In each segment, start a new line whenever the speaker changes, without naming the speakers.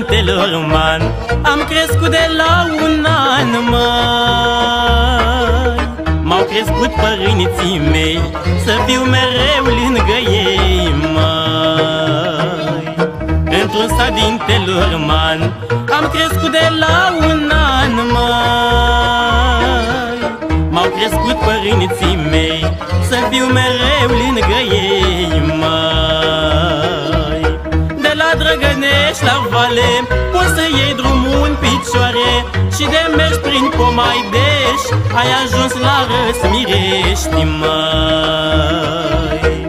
Telorman, am crescut de la un an, măi. M-au crescut părinții mei să fiu mereu lângă ei, măi. Într-un sat din Telorman am crescut de la un an, măi. M-au crescut părinții mei să fiu mereu lângă ei, măi. De la Drăgănești la Vale poți să iei drumul în picioare și de mergi prin Pomaideș ai ajuns la Răsmirești, măi.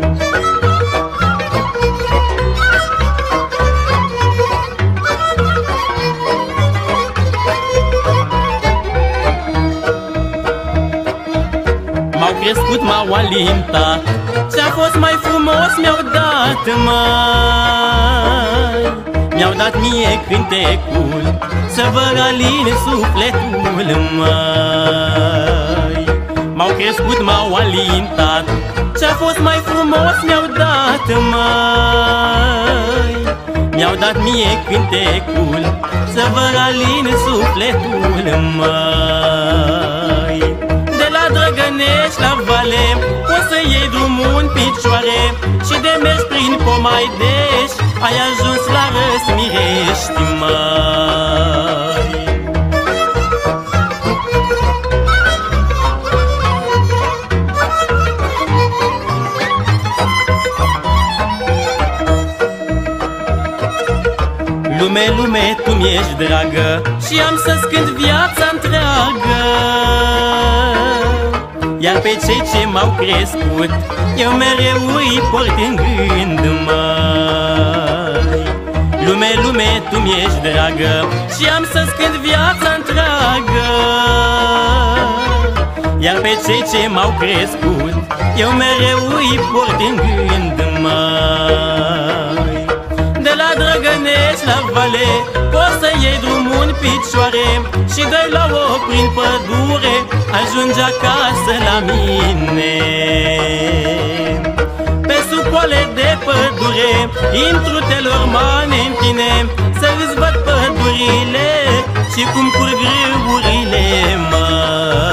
M-au crescut, m-au alintat, ce-a fost mai frumos mi-au dat, măi. Mi-au dat mie cântecul să vă aline sufletul, măi. M-au crescut, m-au alintat, ce-a fost mai frumos mi-au dat, măi. Mi-au dat mie cântecul să vă aline sufletul, măi. De la Drăgănești la Vale poți să iei drumul în picioare și de mergi prin Pomaideș ai ajuns la Răsmirești, măi. Lume, lume, tu mi-ești dragă și am să-ți cânt viața întreagă. Iar pe cei ce m-au crescut eu mereu îi port în gând, măi. Lume, lume, tu mi-ești dragă și am să-ți cânt viața întreagă. Iar pe cei ce m-au crescut eu mereu îi port în gând, măi. De la Drăgănești la Vale poți să iei drumul în picioare și dă-i la o prin pădure ajungi acasă la mine. Pe sub poale de pădure intru Telorman în tine, să-ți văd pădurile și cum curg râurile, măi.